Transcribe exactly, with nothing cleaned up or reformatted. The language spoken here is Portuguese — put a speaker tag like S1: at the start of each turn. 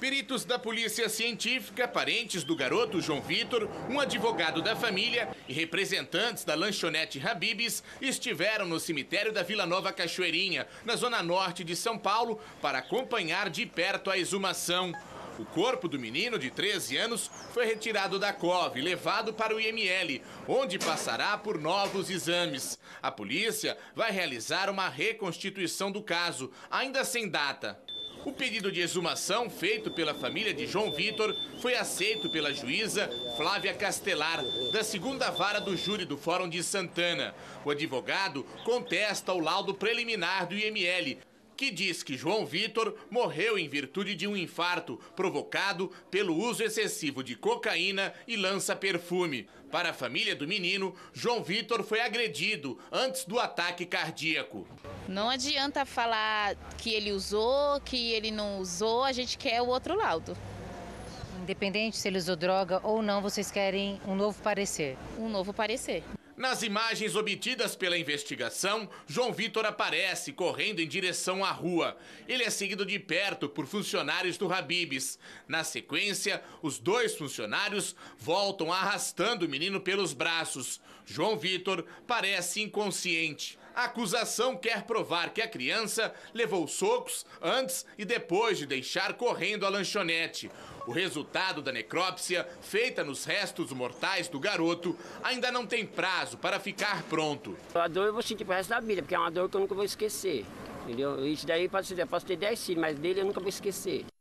S1: Peritos da polícia científica, parentes do garoto João Vitor, um advogado da família e representantes da lanchonete Habib's estiveram no cemitério da Vila Nova Cachoeirinha, na zona norte de São Paulo, para acompanhar de perto a exumação. O corpo do menino de treze anos foi retirado da cova e levado para o I M L, onde passará por novos exames. A polícia vai realizar uma reconstituição do caso, ainda sem data. O pedido de exumação feito pela família de João Vitor foi aceito pela juíza Flávia Castelar, da segunda vara do júri do Fórum de Santana. O advogado contesta o laudo preliminar do I M L, que diz que João Vitor morreu em virtude de um infarto provocado pelo uso excessivo de cocaína e lança-perfume. Para a família do menino, João Vitor foi agredido antes do ataque cardíaco.
S2: Não adianta falar que ele usou, que ele não usou, a gente quer o outro laudo.
S3: Independente se ele usou droga ou não, vocês querem um novo parecer?
S2: Um novo parecer.
S1: Nas imagens obtidas pela investigação, João Vitor aparece correndo em direção à rua. Ele é seguido de perto por funcionários do Habib's. Na sequência, os dois funcionários voltam arrastando o menino pelos braços. João Vitor parece inconsciente. A acusação quer provar que a criança levou socos antes e depois de deixar correndo a lanchonete. O resultado da necrópsia, feita nos restos mortais do garoto, ainda não tem prazo para ficar pronto.
S4: A dor eu vou sentir pro resto da vida, porque é uma dor que eu nunca vou esquecer. Entendeu? Isso daí pode ser, eu posso ter dez filhos, mas dele eu nunca vou esquecer.